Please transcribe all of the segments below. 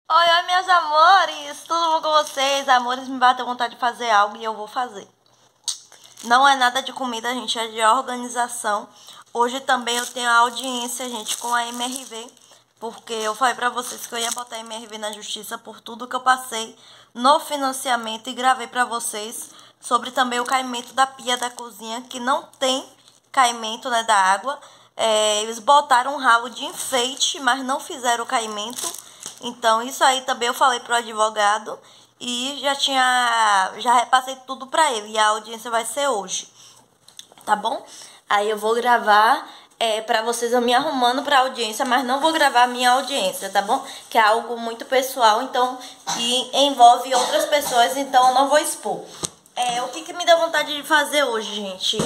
Oi, oi, meus amores, tudo bom com vocês? Amores, me bateu vontade de fazer algo e eu vou fazer. Não é nada de comida, gente, é de organização. Hoje também eu tenho a audiência, gente, com a MRV, porque eu falei pra vocês que eu ia botar a MRV na justiça por tudo que eu passei no financiamento e gravei pra vocês sobre também o caimento da pia da cozinha, que não tem caimento, né, da água. Eles botaram um ralo de enfeite, mas não fizeram o caimento. Então, isso aí também eu falei pro advogado e já repassei tudo pra ele. E a audiência vai ser hoje, tá bom? Aí eu vou gravar pra vocês eu me arrumando pra audiência, mas não vou gravar a minha audiência, tá bom? Que é algo muito pessoal, então, que envolve outras pessoas, então eu não vou expor. O que me dá vontade de fazer hoje, gente?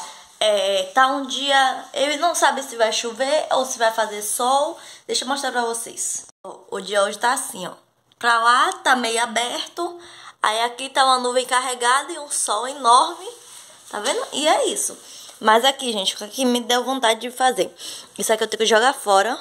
Tá um dia... Ele não sabe se vai chover ou se vai fazer sol. Deixa eu mostrar pra vocês. O dia hoje tá assim, ó. Pra lá tá meio aberto. Aí aqui tá uma nuvem carregada e um sol enorme. Tá vendo? E é isso. Mas aqui, gente, o que me deu vontade de fazer? Isso aqui eu tenho que jogar fora.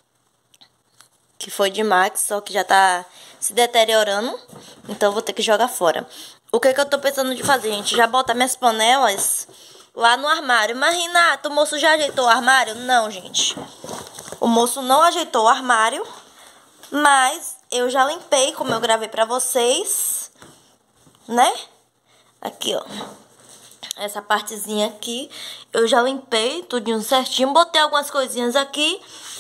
Que foi de Max, só que já tá se deteriorando. Então eu vou ter que jogar fora. O que eu tô pensando de fazer, gente? Já botar minhas panelas lá no armário. Mas, Renato, o moço já ajeitou o armário? Não, gente. O moço não ajeitou o armário. Mas eu já limpei, como eu gravei pra vocês, né? Aqui, ó. Essa partezinha aqui, eu já limpei tudinho certinho. Botei algumas coisinhas aqui,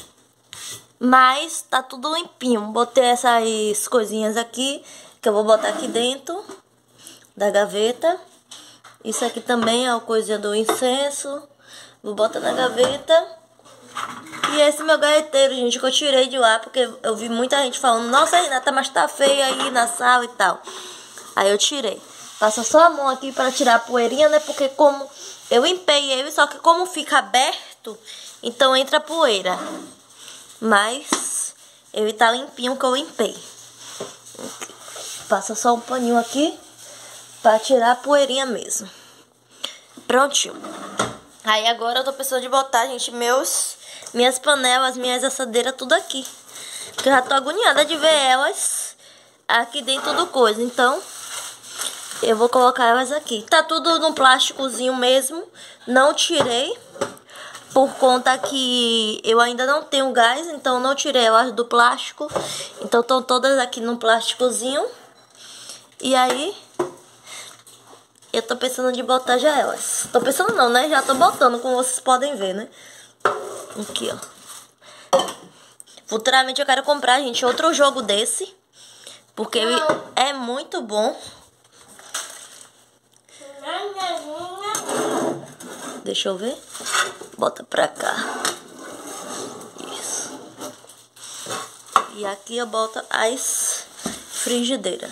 mas tá tudo limpinho. Botei essas coisinhas aqui, que eu vou botar aqui dentro da gaveta. Isso aqui também é a coisinha do incenso. Vou botar na gaveta. E esse meu gaveteiro, gente, que eu tirei de lá, porque eu vi muita gente falando, nossa, Renata, mas tá feio aí na sala e tal. Aí eu tirei. Passa só a mão aqui para tirar a poeirinha, né? Porque como eu limpei ele, só que como fica aberto, então entra poeira. Mas ele tá limpinho que eu limpei. Passa só um paninho aqui para tirar a poeirinha mesmo. Prontinho. Aí agora eu tô pensando de botar, gente, minhas panelas, minhas assadeiras, tudo aqui. Porque eu já tô agoniada de ver elas aqui dentro do coisa. Então, eu vou colocar elas aqui. Tá tudo no plásticozinho mesmo. Não tirei. Por conta que eu ainda não tenho gás. Então, não tirei elas do plástico. Então, estão todas aqui no plásticozinho. E aí... eu tô pensando de botar já elas. Tô pensando não, né? Já tô botando, como vocês podem ver, né? Aqui, ó. Futuramente eu quero comprar, gente, outro jogo desse. Porque ele é muito bom. Deixa eu ver. Bota pra cá. Isso. E aqui eu boto as frigideiras.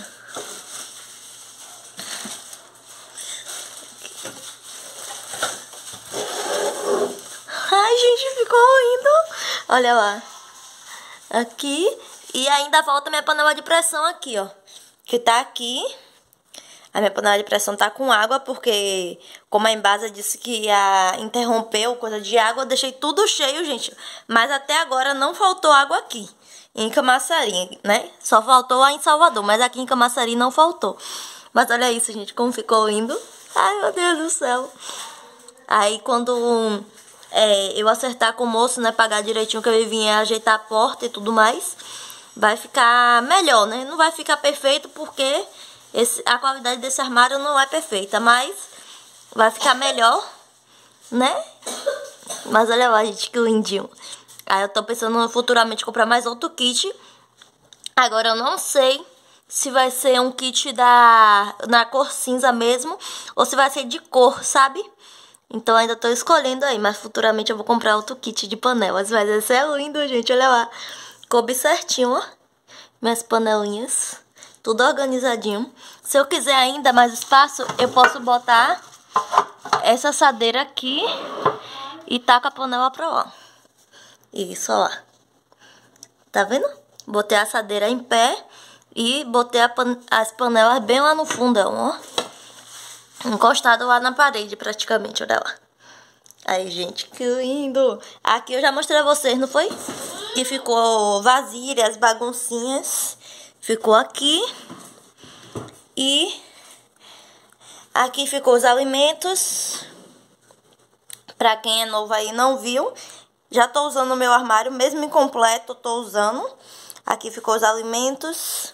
Ai, gente, ficou lindo. Olha lá. Aqui. E ainda falta minha panela de pressão aqui, ó. Que tá aqui. A minha panela de pressão tá com água, porque como a Embasa disse que ia interromper o coisa de água, eu deixei tudo cheio, gente. Mas até agora não faltou água aqui. Em Camaçari, né? Só faltou lá em Salvador, mas aqui em Camaçari não faltou. Mas olha isso, gente, como ficou lindo. Ai, meu Deus do céu. Aí quando... eu acertar com o moço, né, pagar direitinho que ele vinha ajeitar a porta e tudo mais, vai ficar melhor, né? Não vai ficar perfeito porque a qualidade desse armário não é perfeita, mas vai ficar melhor, né? Mas olha lá, gente, que lindinho. Aí eu tô pensando futuramente comprar mais outro kit. Agora eu não sei se vai ser um kit na cor cinza mesmo, ou se vai ser de cor, sabe? Então ainda tô escolhendo aí, mas futuramente eu vou comprar outro kit de panelas. Mas esse é lindo, gente, olha lá. Coube certinho, ó. Minhas panelinhas. Tudo organizadinho. Se eu quiser ainda mais espaço, eu posso botar essa assadeira aqui e taca a panela pra lá. Isso, ó lá. Tá vendo? Botei a assadeira em pé e botei as panelas bem lá no fundão, ó. Encostado lá na parede, praticamente, olha lá. Aí, gente, que lindo. Aqui eu já mostrei a vocês, não foi? Que ficou vasilhas, baguncinhas. ficou aqui. E aqui ficou os alimentos. Pra quem é novo aí não viu, já tô usando o meu armário, mesmo incompleto, tô usando. Aqui ficou os alimentos.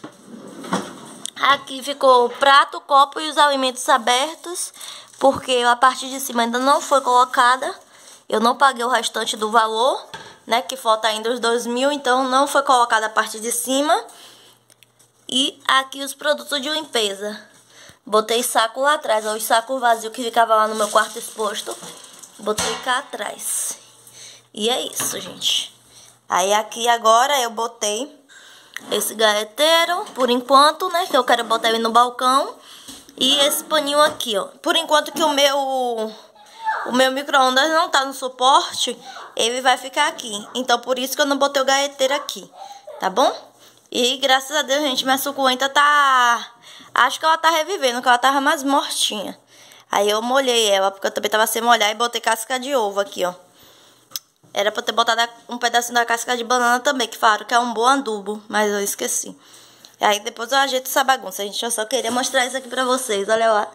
Aqui ficou o prato, o copo e os alimentos abertos, porque a parte de cima ainda não foi colocada. Eu não paguei o restante do valor, né, que falta ainda os 2.000, então não foi colocada a parte de cima. E aqui os produtos de limpeza. Botei saco lá atrás, ó, os sacos vazios que ficavam lá no meu quarto exposto. Botei cá atrás. E é isso, gente. Aí aqui agora eu botei esse gaveteiro, por enquanto, né, que eu quero botar ele no balcão. E esse paninho aqui, ó. Por enquanto que o meu micro-ondas não tá no suporte, ele vai ficar aqui. Então por isso que eu não botei o gaveteiro aqui, tá bom? E graças a Deus, gente, minha suculenta tá... Acho que ela tá revivendo, que ela tava mais mortinha. Aí eu molhei ela, porque eu também tava sem molhar, e botei casca de ovo aqui, ó. Era pra ter botado um pedacinho da casca de banana também, que falaram que é um bom adubo, mas eu esqueci. E aí depois eu ajeito essa bagunça, gente. Eu só queria mostrar isso aqui pra vocês, olha lá.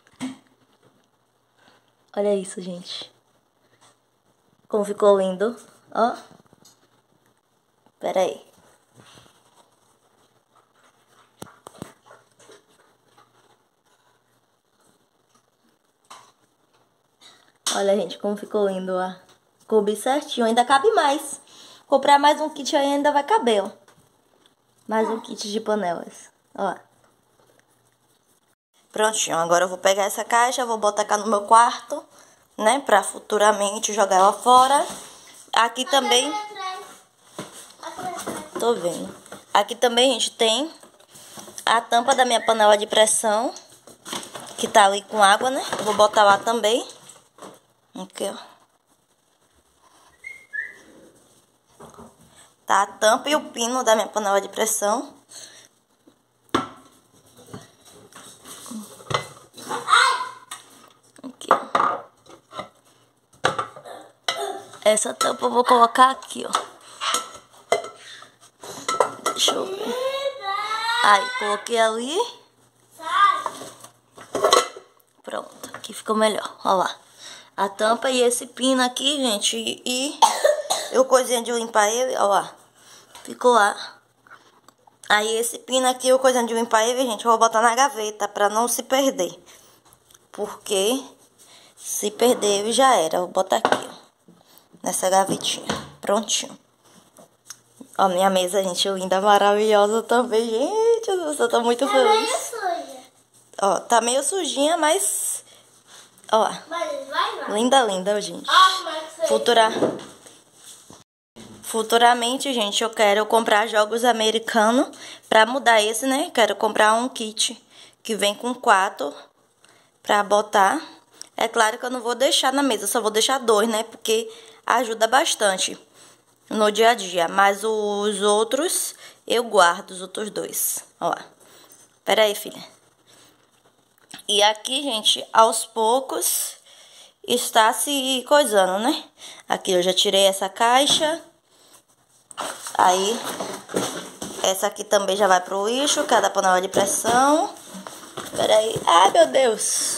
Olha isso, gente. Como ficou lindo, ó. Pera aí. Olha, gente, como ficou lindo, ó. Coube certinho, ainda cabe mais. Comprar mais um kit aí ainda vai caber, ó. Mais um kit de panelas, ó. Prontinho, agora eu vou pegar essa caixa, vou botar cá no meu quarto, né? Pra futuramente jogar ela fora. Aqui também... Tô vendo. Aqui também, gente, tem a tampa da minha panela de pressão, que tá ali com água, né? Vou botar lá também. Aqui, ó. Tá a tampa e o pino da minha panela de pressão. Aqui, ó. Essa tampa eu vou colocar aqui, ó. Deixa eu ver. Aí, coloquei ali. Pronto, aqui ficou melhor. Ó lá. A tampa e esse pino aqui, gente. E eu coisinha de limpar ele, ó lá. Ficou lá. Aí esse pino aqui, eu coisinha de limpar ele, gente, eu vou botar na gaveta pra não se perder. Porque se perder ele já era. Eu vou botar aqui, ó. Nessa gavetinha. Prontinho. Ó, minha mesa, gente, linda, maravilhosa também. Gente, eu tô muito feliz. Ó, tá meio sujinha, mas... Ó, linda, linda, gente. Futuramente, gente, eu quero comprar jogos americanos. Pra mudar esse, né? Quero comprar um kit que vem com 4 pra botar. É claro que eu não vou deixar na mesa, só vou deixar 2, né? Porque ajuda bastante no dia a dia. Mas os outros eu guardo, os outros 2. Ó, pera aí, filha. E aqui, gente, aos poucos está se coisando, né? Aqui eu já tirei essa caixa. Aí, essa aqui também já vai pro lixo, que é da panela de pressão. Pera aí. Ai, meu Deus.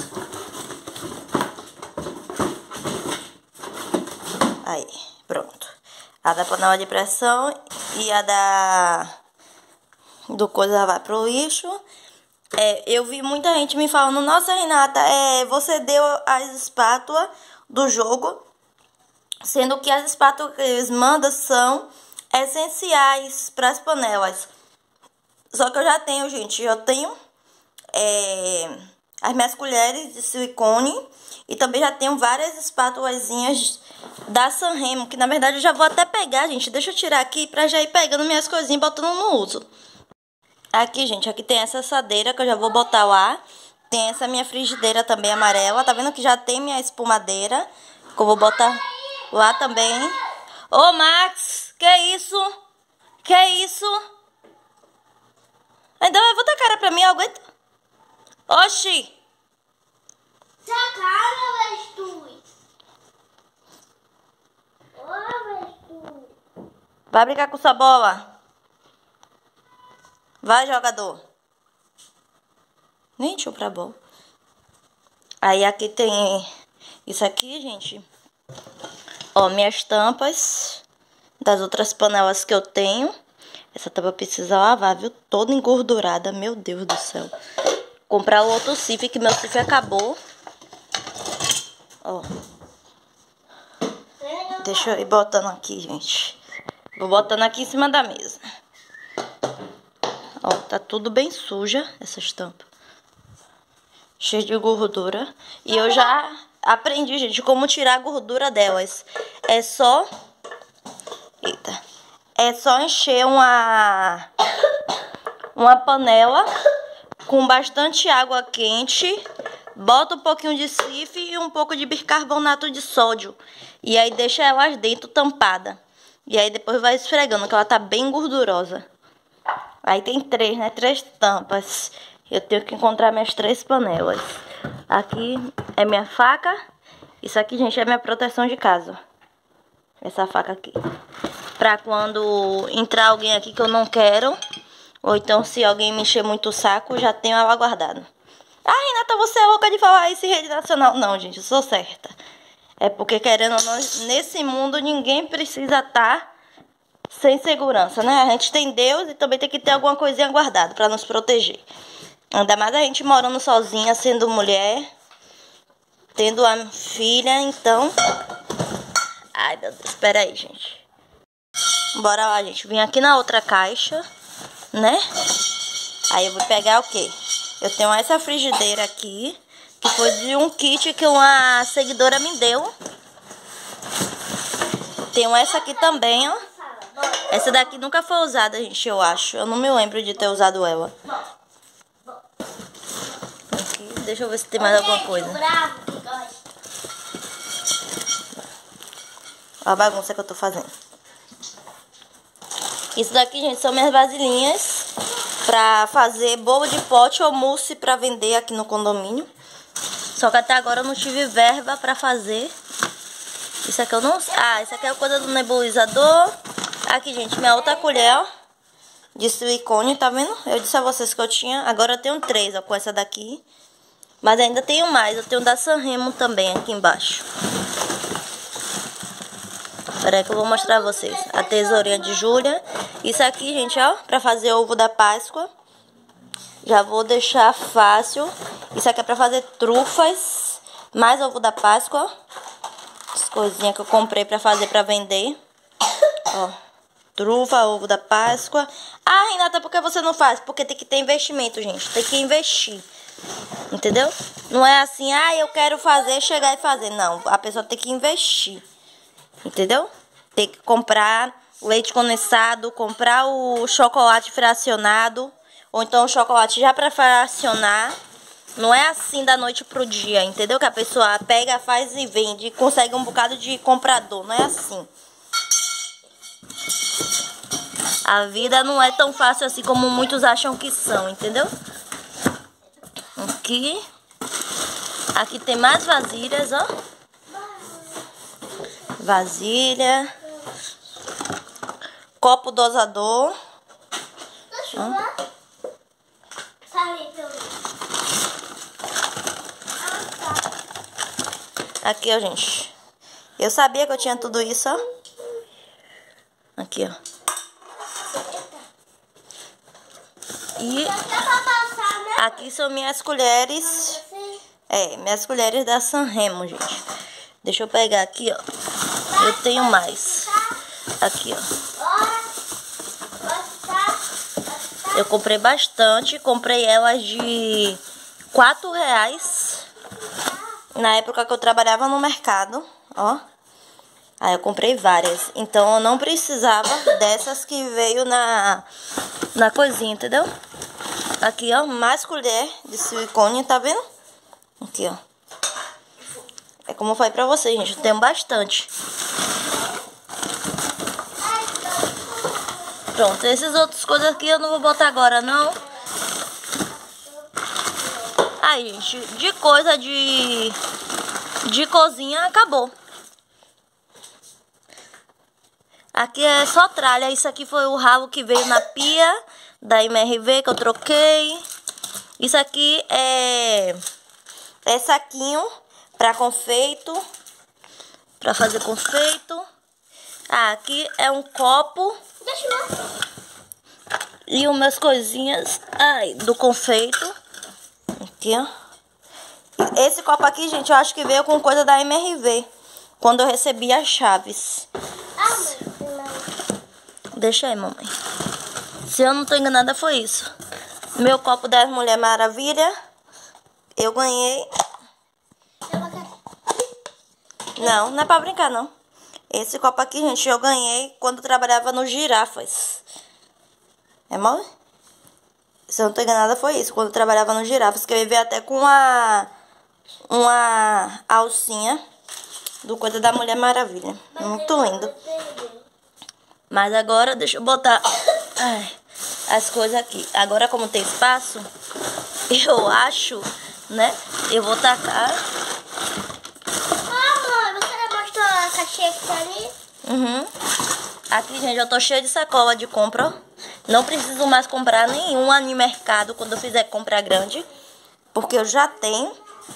Aí, pronto. A da panela de pressão e a do coisa vai pro lixo. Eu vi muita gente me falando, nossa, Renata, você deu as espátulas do jogo, sendo que as espátulas que eles mandam são essenciais para as panelas. Só que eu já tenho, gente, eu tenho as minhas colheres de silicone e também já tenho várias espátulazinhas da Sanremo, que na verdade eu já vou até pegar, gente. Deixa eu tirar aqui pra já ir pegando minhas coisinhas e botando no uso. Aqui, gente, aqui tem essa assadeira que eu já vou botar lá. Tem essa minha frigideira também amarela. Tá vendo que já tem minha espumadeira, que eu vou botar lá também. Ô, Max, que isso? Que isso? Ainda vai botar cara pra mim, aguenta. Oxi! Sacara, Vestui. Ô, Vestui. Vai brincar com sua bola. Vai, jogador. Nem tinha pra bola. Aí aqui tem isso aqui, gente. Ó, minhas tampas das outras panelas que eu tenho. Essa tampa precisa lavar, viu? Toda engordurada, meu Deus do céu. Comprar o outro sifre, que meu sifre acabou. Ó. Deixa eu ir botando aqui, gente. Vou botando aqui em cima da mesa. Ó, tá tudo bem suja, essas tampas. Cheia de gordura. E eu já aprendi, gente, como tirar a gordura delas. É só... Eita. É só encher uma panela com bastante água quente. Bota um pouquinho de sifre e um pouco de bicarbonato de sódio. E aí deixa elas dentro tampada. E aí depois vai esfregando, que ela tá bem gordurosa. Aí tem 3, né? 3 tampas. Eu tenho que encontrar minhas 3 panelas. Aqui é minha faca. Isso aqui, gente, é minha proteção de casa. Essa faca aqui. Pra quando entrar alguém aqui que eu não quero. Ou então se alguém me encher muito o saco, já tenho ela guardada. Ah, Renata, você é louca de falar isso em rede nacional. Não, gente, eu sou certa. É porque, querendo ou não, nesse mundo ninguém precisa estar sem segurança, né? A gente tem Deus e também tem que ter alguma coisinha guardada pra nos proteger. Ainda mais a gente morando sozinha, sendo mulher, tendo a filha, então... Ai, meu Deus, espera aí, gente. Bora lá, gente. Vim aqui na outra caixa, né? Aí eu vou pegar o quê? Eu tenho essa frigideira aqui, que foi de um kit que uma seguidora me deu. Tenho essa aqui também, ó. Essa daqui nunca foi usada, gente, eu acho. Eu não me lembro de ter usado ela. Aqui, deixa eu ver se tem mais alguma coisa. Olha a bagunça que eu tô fazendo. Isso daqui, gente, são minhas vasilhinhas pra fazer bolo de pote ou mousse pra vender aqui no condomínio. Só que até agora eu não tive verba pra fazer. Isso aqui eu não... Ah, isso aqui é coisa do nebulizador. Aqui, gente, minha outra colher, ó, de silicone, tá vendo? Eu disse a vocês que eu tinha. Agora eu tenho 3, ó, com essa daqui. Mas ainda tenho mais. Eu tenho da Sanremo também, aqui embaixo. Espera aí que eu vou mostrar a vocês. A tesourinha de Júlia. Isso aqui, gente, ó, pra fazer ovo da Páscoa. Já vou deixar fácil. Isso aqui é pra fazer trufas. Mais ovo da Páscoa, ó. As coisinhas que eu comprei pra fazer pra vender. Ó. Trufa, ovo da Páscoa. Ah, Renata, por que você não faz? Porque tem que ter investimento, gente. Tem que investir. Entendeu? Não é assim, ah, eu quero fazer, chegar e fazer. Não, a pessoa tem que investir. Entendeu? Tem que comprar leite condensado, comprar o chocolate fracionado. Ou então o chocolate já pra fracionar. Não é assim da noite pro dia, entendeu? Que a pessoa pega, faz e vende e consegue um bocado de comprador. Não é assim. A vida não é tão fácil assim como muitos acham que são, entendeu? Aqui. Aqui tem mais vasilhas, ó. Vasilha. Copo dosador. Aqui, ó, gente. Eu sabia que eu tinha tudo isso, ó. Aqui, ó. E aqui são minhas colheres. É, minhas colheres da Sanremo, gente. Deixa eu pegar aqui, ó. Eu tenho mais. Aqui, ó. Eu comprei bastante. Comprei elas de R$4. Na época que eu trabalhava no mercado, ó. Aí eu comprei várias. Então eu não precisava dessas que veio na coisinha, entendeu? Aqui, ó, mais colher de silicone, tá vendo? Aqui, ó. É como eu falei pra vocês, gente, eu tenho bastante. Pronto, essas outras coisas aqui eu não vou botar agora, não. Aí, gente, de coisa de cozinha, acabou. Aqui é só tralha. Isso aqui foi o ralo que veio na pia da MRV que eu troquei. Isso aqui é saquinho pra confeito, pra fazer confeito. Ah, aqui é um copo. Deixa eu ver. E umas coisinhas, ai, do confeito. Aqui, ó. Esse copo aqui, gente, eu acho que veio com coisa da MRV, quando eu recebi as chaves. Ah, mãe. Deixa aí, mamãe. Se eu não tô enganada, foi isso. Meu copo das Mulher Maravilha, eu ganhei. Não, não é pra brincar, não. Esse copo aqui, gente, eu ganhei quando eu trabalhava no Girafas. É mole? Se eu não tô enganada, foi isso. Quando eu trabalhava no Girafas, que eu veio até com uma alcinha do coisa da Mulher Maravilha. Muito lindo. Mas agora, deixa eu botar as coisas aqui. Agora, como tem espaço, eu acho, né? Eu vou tacar. Ah, mãe, você mostrou a caixinha que tá ali? Uhum. Aqui, gente, eu tô cheia de sacola de compra, ó. Não preciso mais comprar nenhuma no mercado quando eu fizer compra grande, porque eu já tenho.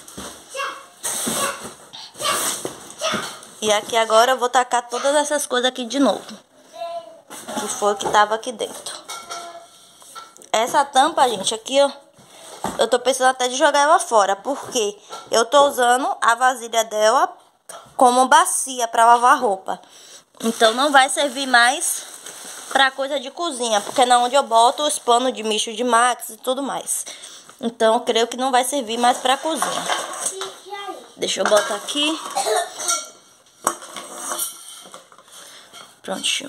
E aqui agora eu vou tacar todas essas coisas aqui de novo, que foi o que tava aqui dentro. Essa tampa, gente, aqui, ó, eu tô pensando até de jogar ela fora, porque eu tô usando a vasilha dela como bacia pra lavar roupa. Então não vai servir mais pra coisa de cozinha, porque é onde eu boto os panos de micho de Max e tudo mais. Então eu creio que não vai servir mais pra cozinha. Deixa eu botar aqui. Prontinho.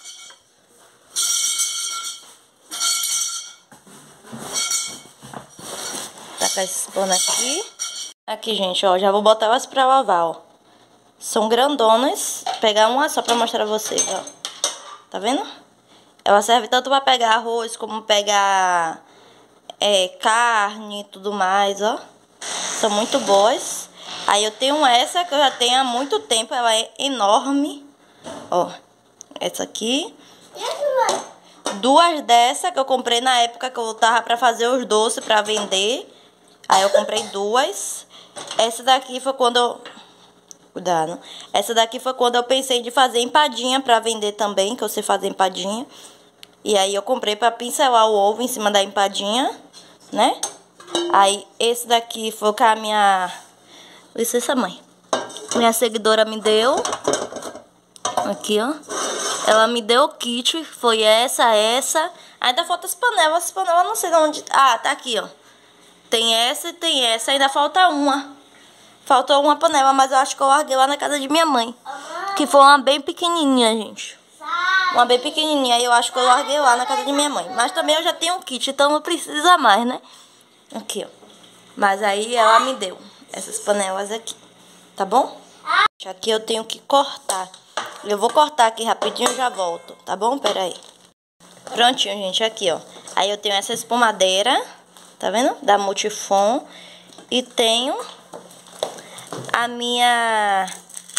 Tacar esses panos aqui. Aqui, gente, ó, já vou botar elas pra lavar, ó. São grandonas. Vou pegar uma só pra mostrar pra vocês, ó. Tá vendo? Ela serve tanto pra pegar arroz, como pegar carne e tudo mais, ó. São muito boas. Aí eu tenho essa que eu já tenho há muito tempo. Ela é enorme. Ó, essa aqui. Duas dessa que eu comprei na época que eu tava pra fazer os doces pra vender. Aí eu comprei duas. Essa daqui foi quando eu... Cuidado. Essa daqui foi quando eu pensei de fazer empadinha pra vender também, que eu sei fazer empadinha. E aí eu comprei pra pincelar o ovo em cima da empadinha, né? Aí esse daqui foi o que a minha... Licença, mãe. Minha seguidora me deu. Aqui, ó. Ela me deu o kit, foi essa. Ainda falta as panelas. As panelas não sei de onde... Ah, tá aqui, ó. Tem essa e tem essa. Ainda falta uma. Faltou uma panela, mas eu acho que eu larguei lá na casa de minha mãe. Que foi uma bem pequenininha, gente. Uma bem pequenininha. Aí eu acho que eu larguei lá na casa de minha mãe. Mas também eu já tenho um kit, então não precisa mais, né? Aqui, ó. Mas aí ela me deu essas panelas aqui. Tá bom? Aqui eu tenho que cortar. Eu vou cortar aqui rapidinho e já volto. Tá bom? Pera aí. Prontinho, gente. Aqui, ó. Aí eu tenho essa espumadeira. Tá vendo? Da Multifon. E tenho... A minha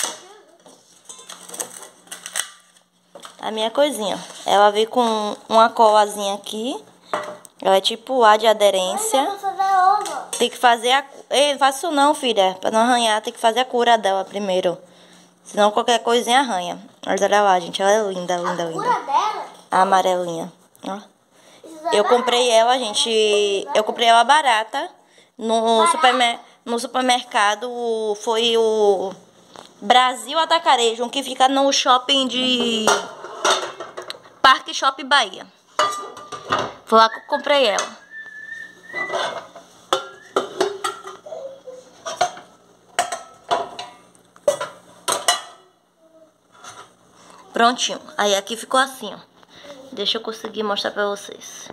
coisinha. Ela veio com uma colazinha aqui. Ela é tipo A de aderência. Tem que fazer a... Ei, não faço não, filha. Pra não arranhar, tem que fazer a cura dela primeiro. Senão qualquer coisinha arranha. Mas olha lá, gente. Ela é linda, linda, linda. A cura dela? A amarelinha. Ó. Eu comprei ela, gente. Eu comprei ela barata. No supermercado foi o Brasil Atacarejo, que fica no shopping de Parque Shopping Bahia. Foi lá que eu comprei ela. Prontinho. Aí aqui ficou assim, ó. Deixa eu conseguir mostrar pra vocês.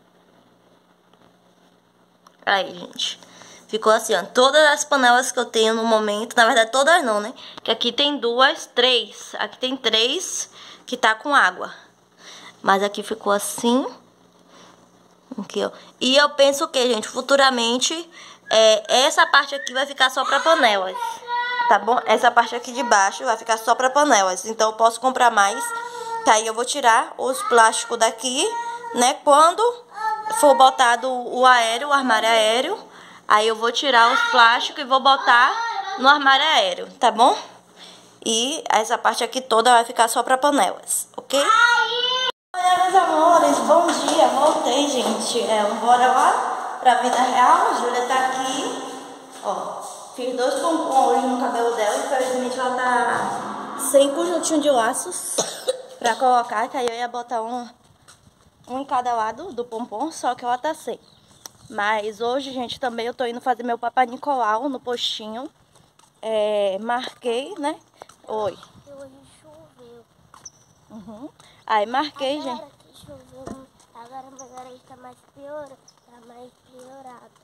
Aí, gente. Ficou assim, ó. Todas as panelas que eu tenho no momento, na verdade todas não, né? Que aqui tem três. Aqui tem três que tá com água. Mas aqui ficou assim. Aqui, ó. E eu penso que, gente, futuramente, essa parte aqui vai ficar só pra panelas. Tá bom? Essa parte aqui de baixo vai ficar só pra panelas. Então eu posso comprar mais. Tá, aí eu vou tirar os plásticos daqui, né? Quando for botado o aéreo, o armário aéreo, aí eu vou tirar os plásticos e vou botar no armário aéreo, tá bom? E essa parte aqui toda vai ficar só para panelas, ok? Olha, meus amores, bom dia, voltei, gente. Bora lá pra vida real. A Júlia tá aqui, ó. Fiz 2 pompons hoje no cabelo dela. Infelizmente ela tá sem conjuntinho de laços pra colocar, que aí eu ia botar um em cada lado do pompom, só que ela tá sem. Mas hoje, gente, também eu tô indo fazer meu Papai Nicolau no postinho. Marquei, né? Oi. Hoje choveu. Uhum. Aí marquei, Agora gente. que choveu, agora meu nariz tá mais piorado.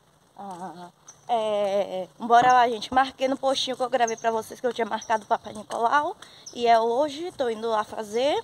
Bora lá, gente. Marquei no postinho que eu gravei pra vocês que eu tinha marcado o Papai Nicolau. E é hoje, tô indo lá fazer.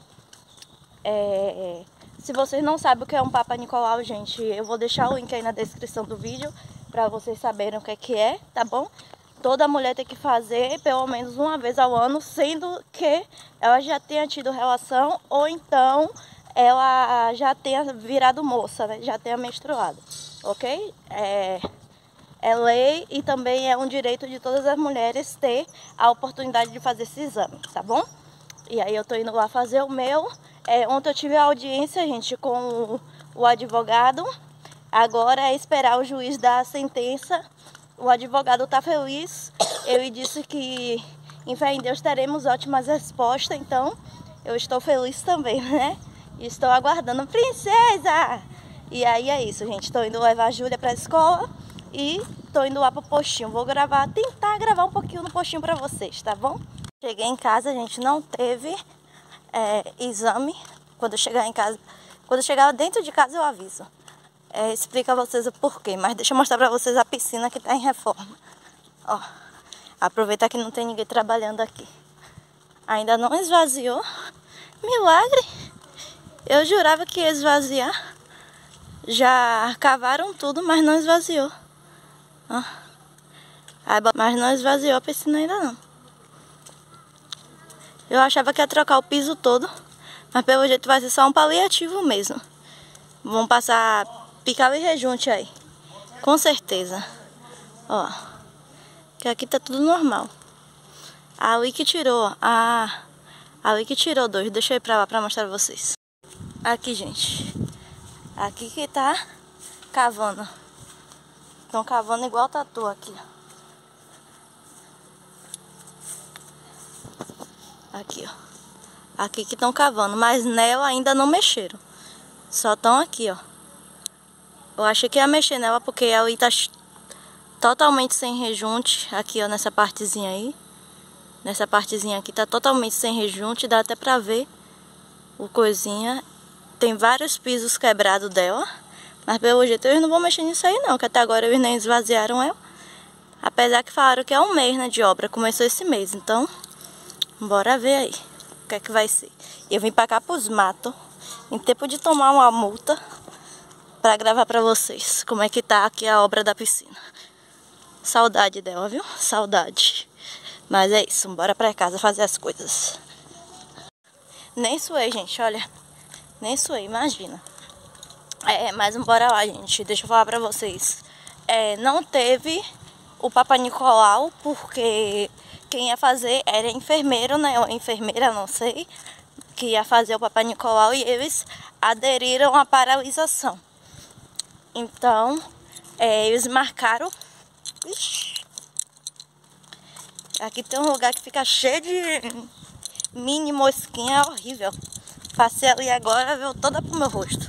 Se vocês não sabem o que é um Papai Nicolau, gente, eu vou deixar o link aí na descrição do vídeo pra vocês saberem o que é, tá bom? Toda mulher tem que fazer pelo menos uma vez ao ano, sendo que ela já tenha tido relação ou então ela já tenha virado moça, né? Já tenha menstruado, ok? É lei e também é um direito de todas as mulheres ter a oportunidade de fazer esse exame, tá bom? E aí eu tô indo lá fazer o meu. Ontem eu tive a audiência, gente, com o advogado. Agora é esperar o juiz dar a sentença. O advogado tá feliz. Ele disse que, em fé em Deus, teremos ótimas respostas. Então, eu estou feliz também, né? E estou aguardando. Princesa! E aí é isso, gente. Estou indo levar a Júlia pra escola. E estou indo lá pro postinho. Vou tentar gravar um pouquinho no postinho pra vocês, tá bom? Cheguei em casa, gente, não teve exame. Quando eu chegar em casa, quando eu chegar dentro de casa, eu aviso. Explica a vocês o porquê, mas deixa eu mostrar pra vocês a piscina que tá em reforma. Ó, aproveitar que não tem ninguém trabalhando aqui. Ainda não esvaziou. Milagre! Eu jurava que ia esvaziar. Já cavaram tudo, mas não esvaziou. Ó. Mas não esvaziou a piscina ainda não. Eu achava que ia trocar o piso todo, mas pelo jeito vai ser só um paliativo mesmo. Vamos passar picar e rejunte aí, com certeza. Ó, que aqui tá tudo normal. Ali que tirou, ali que tirou 2. Deixa eu ir pra lá pra mostrar pra vocês. Aqui, gente. Aqui que tá cavando. Estão cavando igual tatu aqui, ó. Aqui, ó. Aqui que estão cavando, mas nela ainda não mexeram. Só estão aqui, ó. Eu achei que ia mexer nela porque ela tá totalmente sem rejunte. Aqui, ó, nessa partezinha aí. Nessa partezinha aqui tá totalmente sem rejunte. Dá até pra ver o coisinha. Tem vários pisos quebrados dela. Mas pelo jeito eles não vão mexer nisso aí não, que até agora eles nem esvaziaram ela. Apesar que falaram que é um mês, né, de obra. Começou esse mês, então bora ver aí o que é que vai ser. Eu vim pra cá pros matos, em tempo de tomar uma multa, pra gravar pra vocês como é que tá aqui a obra da piscina. Saudade dela, viu? Saudade. Mas é isso, bora pra casa fazer as coisas. Nem suei, gente, olha. Nem suei, imagina. Mas bora lá, gente. Deixa eu falar pra vocês. Não teve o Papai Nicolau, porque quem ia fazer era enfermeiro, né? Ou enfermeira, não sei. Que ia fazer o Papai Nicolau e eles aderiram à paralisação. Então, eles marcaram. Ixi. Aqui tem um lugar que fica cheio de mini mosquinha, é horrível. Passei ali agora, veio toda pro meu rosto.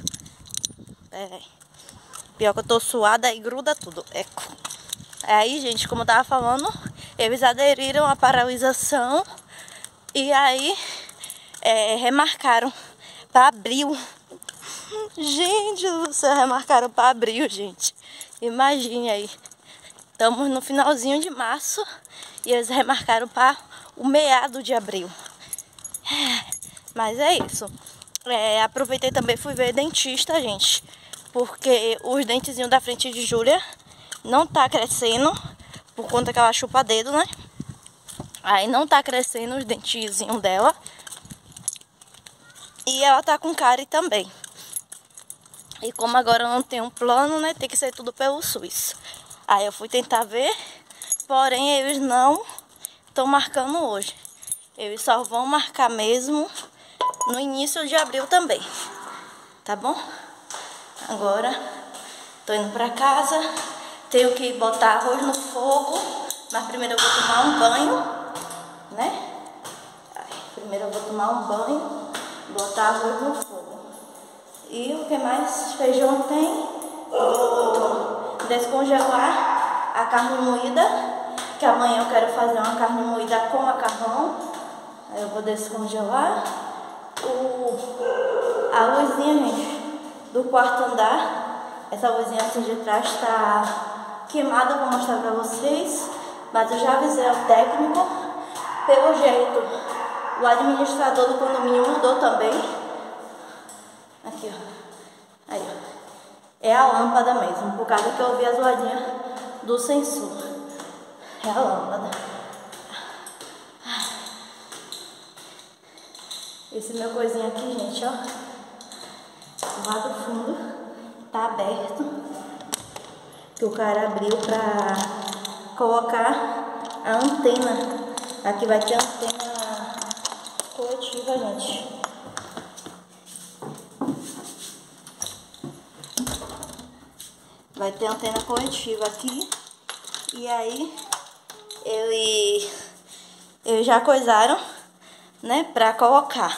Pior que eu tô suada e gruda tudo. Aí, gente, como eu tava falando, eles aderiram à paralisação e aí remarcaram pra abril. Gente do céu, remarcaram pra abril, gente. Imagine aí. Estamos no finalzinho de março e eles remarcaram para o meado de abril. Mas é isso. Aproveitei também, fui ver dentista, gente. Porque os dentezinhos da frente de Júlia não tá crescendo. Por conta que ela chupa dedo, né? Aí não tá crescendo os dentezinhos dela. E ela tá com cárie também. E como agora eu não tenho um plano, né? Tem que ser tudo pelo SUS. Aí eu fui tentar ver, porém eles não estão marcando hoje. Eles só vão marcar mesmo no início de abril também. Tá bom? Agora tô indo pra casa. Tenho que botar arroz no fogo. Mas primeiro eu vou tomar um banho, né? Primeiro eu vou tomar um banho, botar arroz no fogo. E o que mais? Feijão tem. Vou descongelar a carne moída, que amanhã eu quero fazer uma carne moída com macarrão. Aí eu vou descongelar. A luzinha, gente, do quarto andar. Essa luzinha assim de trás está queimada, vou mostrar pra vocês. Mas eu já avisei ao técnico. Pelo jeito, o administrador do condomínio mudou também. Aqui, ó. Aí, ó. É a lâmpada mesmo, por causa que eu ouvi a zoadinha do sensor. É a lâmpada. Esse meu coisinho aqui, gente, ó. Lá do fundo tá aberto. Que o cara abriu pra colocar a antena. Aqui vai ter antena coletiva, gente. Vai ter antena coletiva aqui. E aí, eles já coisaram, né, pra colocar.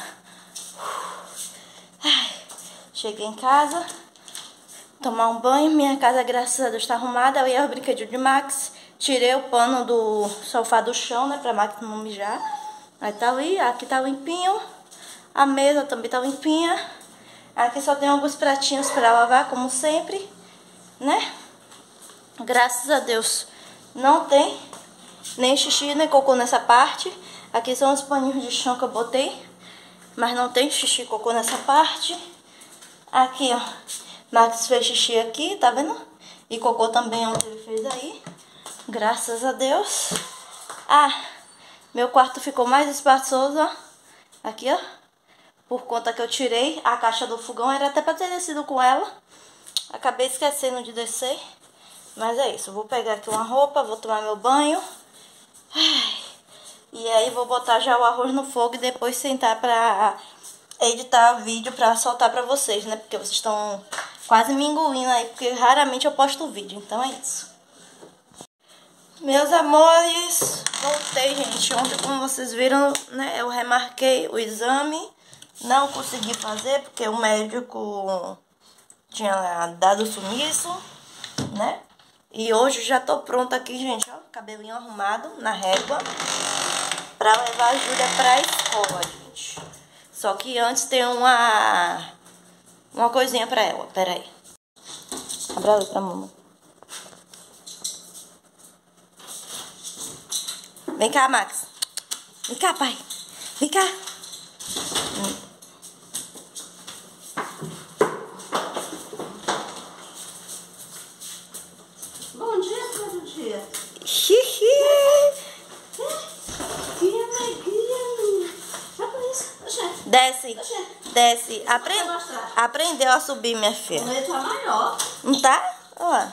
Ai, cheguei em casa, tomar um banho. Minha casa, graças a Deus, tá arrumada. Eu ia aos brinquedos de Max. Tirei o pano do sofá do chão, né, pra Max não mijar. Aí tá ali, aqui tá limpinho. A mesa também tá limpinha. Aqui só tem alguns pratinhos pra lavar, como sempre, né? Graças a Deus não tem nem xixi nem cocô nessa parte. Aqui são os paninhos de chão que eu botei, mas não tem xixi e cocô nessa parte. Aqui, ó, Max fez xixi aqui, tá vendo? E cocô também onde ele fez aí. Graças a Deus. Ah, meu quarto ficou mais espaçoso, ó. Aqui, ó. Por conta que eu tirei a caixa do fogão. Era até pra ter descido com ela. Acabei esquecendo de descer. Mas é isso. Vou pegar aqui uma roupa, vou tomar meu banho. Ai. E aí vou botar já o arroz no fogo e depois sentar pra editar o vídeo pra soltar pra vocês, né? Porque vocês estão quase me engolindo aí, porque raramente eu posto vídeo. Então é isso. Meus amores, voltei, gente. Ontem, como vocês viram, né, eu remarquei o exame. Não consegui fazer porque o médico tinha dado sumiço, né? E hoje já tô pronta aqui, gente, ó, cabelinho arrumado na régua pra levar a Júlia pra escola, gente. Só que antes tem uma coisinha pra ela. Pera aí. Abra ali pra mamãe. Vem cá, Max. Vem cá, pai. Vem cá. Bom dia, todo dia. Xiii. Que alegria, menina. Olha por isso. Oxê. Desce. Oxê. Desce. Vai mostrar. Aprendeu a subir, minha O filha. meu tá maior. Não tá? Ó.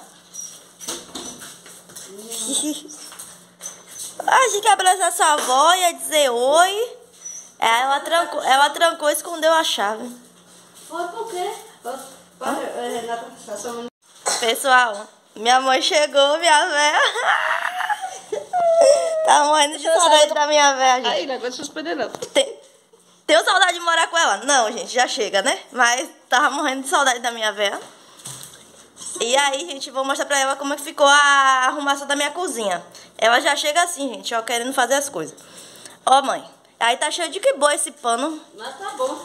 Achei que ia abraçar sua avó, ia dizer oi. Ela trancou e escondeu a chave. Foi por quê? Renata, passou. Pessoal, minha mãe chegou, minha véia. Tá morrendo de saudade da minha véia, gente. Aí, negócio de suspender não. Tenho saudade de morar com ela? Não, gente, já chega, né? Mas tava morrendo de saudade da minha véia. E aí, gente, vou mostrar pra ela como é que ficou a arrumação da minha cozinha. Ela já chega assim, gente, ó, querendo fazer as coisas. Ó, mãe, aí tá cheio de que boa esse pano. Mas tá bom.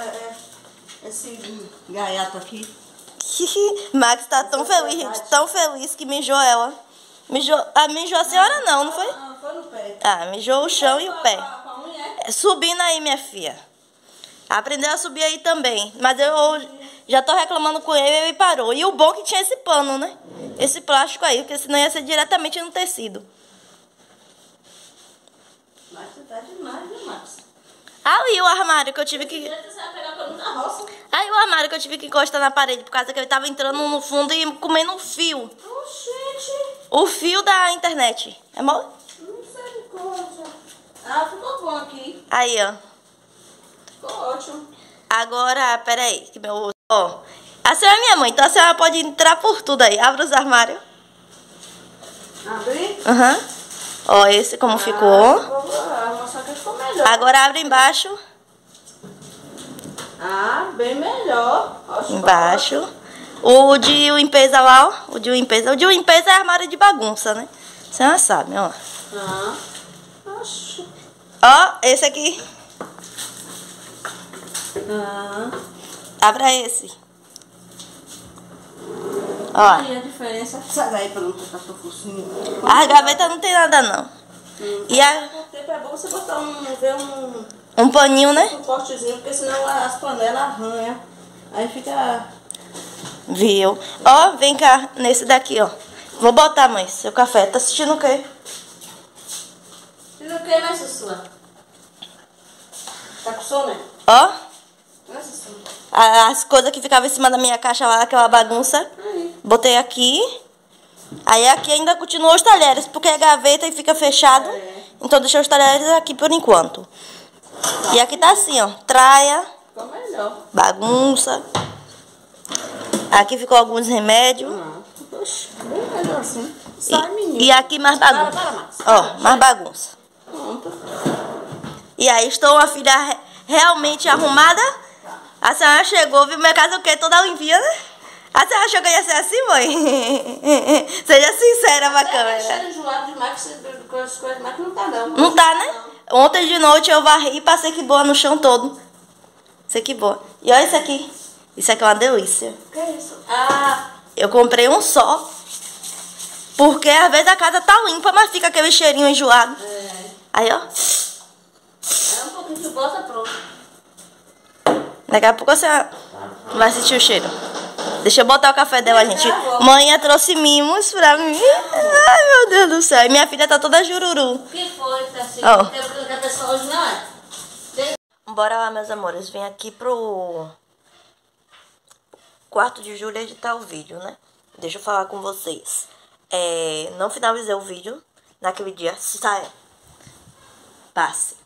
Esse gaiato aqui. Max tá tão feliz, gente, tão feliz que mijou ela. Mijou a senhora não foi? Ah, foi no pé. Ah, mijou o chão e o pé. Com a mulher. Subindo aí, minha filha. Aprendeu a subir aí também. Mas eu já tô reclamando com ele parou. E o bom que tinha esse pano, né? Esse plástico aí, porque senão ia ser diretamente no tecido. Mas você tá demais, viu, Max? Ali o armário que eu tive que... Você vai pegar ficando na roça. Aí o armário que eu tive que encostar na parede por causa que ele tava entrando no fundo e comendo o fio. Oxente. O fio da internet. É mole? Misericórdia. Ah, ficou bom aqui. Aí, ó. Ficou ótimo. Agora, peraí, que meu... Ó, a senhora é minha mãe, então a senhora pode entrar por tudo aí. Abre os armários. Abri? Aham. Ó, esse como ficou. Vou mostrar que ficou melhor. Agora abre embaixo. Ah, bem melhor. Oxe, Embaixo. O de limpeza lá, ó. O de limpeza. O de limpeza é armário de bagunça, né? Você já sabe, ó. Ah. Oxe. Ó, esse aqui. Ah. Abra esse. Ó. Aí a diferença. Sai daí pra não tocar teu focinho. A gaveta não tem nada, não. E O tempo é bom você botar um paninho, né? um cortezinho, porque senão as panelas arranham. Aí fica. Viu? Ó, vem cá, nesse daqui, ó. Vou botar, mãe, seu café. Tá assistindo o quê? E não quer mais sua? Tá com sono, né? Ó, Não é Sussu? as coisas que ficavam em cima da minha caixa lá, aquela bagunça. Aí. Botei aqui. Aí aqui ainda continuou os talheres, porque é gaveta e fica fechado. Então deixei os talheres aqui por enquanto. E aqui tá assim, ó. Traia, Ficou melhor. bagunça. Aqui ficou alguns remédios. Ah, oxe, bem melhor assim. Sai, menino. E aqui mais bagunça. Para, Max. Ó, mais bagunça. Pronto. E aí, estou uma filha realmente arrumada. A senhora chegou, viu minha casa o quê? Toda limpinha, né? A senhora achou que eu ia ser assim, mãe? Seja sincera pra É, câmera. cheiro enjoado de Max, com as coisas de Max não tá não. Não tá, né? Ontem de noite eu varri e passei que boa no chão todo. Isso aqui boa. E olha isso aqui. Isso aqui é uma delícia. O que é isso? Ah, Eu comprei um só. Porque às vezes a casa tá limpa, mas fica aquele cheirinho enjoado. Aí, ó. é um pouquinho de bota, pronto. Daqui a pouco você vai sentir o cheiro. Deixa eu botar o café dela, gente. Mãe trouxe mimos pra mim. Ai, meu Deus do céu. E minha filha tá toda jururu. O que foi, tá assim? Ó. Tem que a pessoa hoje não é? Bora lá, meus amores. Vim aqui pro quarto de Júlia editar o vídeo, né? Deixa eu falar com vocês. Não finalizei o vídeo naquele dia. Sai. Passe.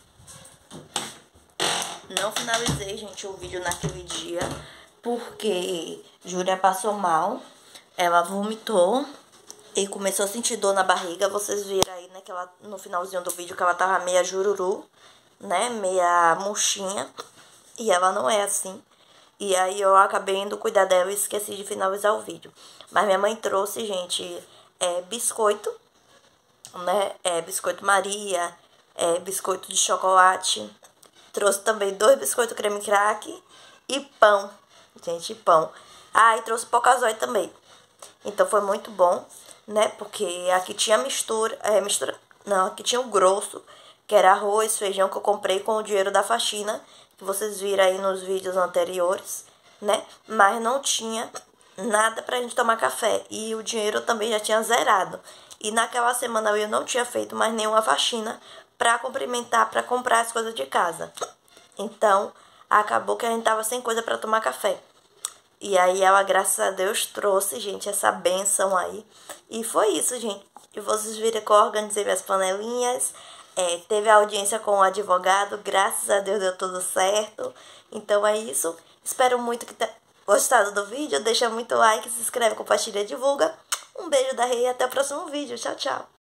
Não finalizei, gente, o vídeo naquele dia. Porque Júlia passou mal. Ela vomitou. E começou a sentir dor na barriga. Vocês viram aí, né, que ela, no finalzinho do vídeo, que ela tava meia jururu, né, meia murchinha. E ela não é assim. E aí eu acabei indo cuidar dela e esqueci de finalizar o vídeo. Mas minha mãe trouxe, gente, biscoito, né, biscoito Maria, biscoito de chocolate. Trouxe também 2 biscoitos creme crack e pão. Gente, pão. Ah, e trouxe pocazói também. Então foi muito bom, né? Porque aqui tinha mistura. Não, aqui tinha o grosso, que era arroz, feijão, que eu comprei com o dinheiro da faxina, que vocês viram aí nos vídeos anteriores, né? Mas não tinha nada pra gente tomar café. E o dinheiro também já tinha zerado. E naquela semana eu não tinha feito mais nenhuma faxina pra complementar, pra comprar as coisas de casa. Então, acabou que a gente tava sem coisa pra tomar café. E aí ela, graças a Deus, trouxe, gente, essa benção aí. E foi isso, gente. E vocês viram que eu organizei minhas panelinhas. Teve audiência com o advogado. Graças a Deus deu tudo certo. Então é isso. Espero muito que tenha gostado do vídeo. Deixa muito like, se inscreve, compartilha e divulga. Um beijo da Rei e até o próximo vídeo. Tchau, tchau.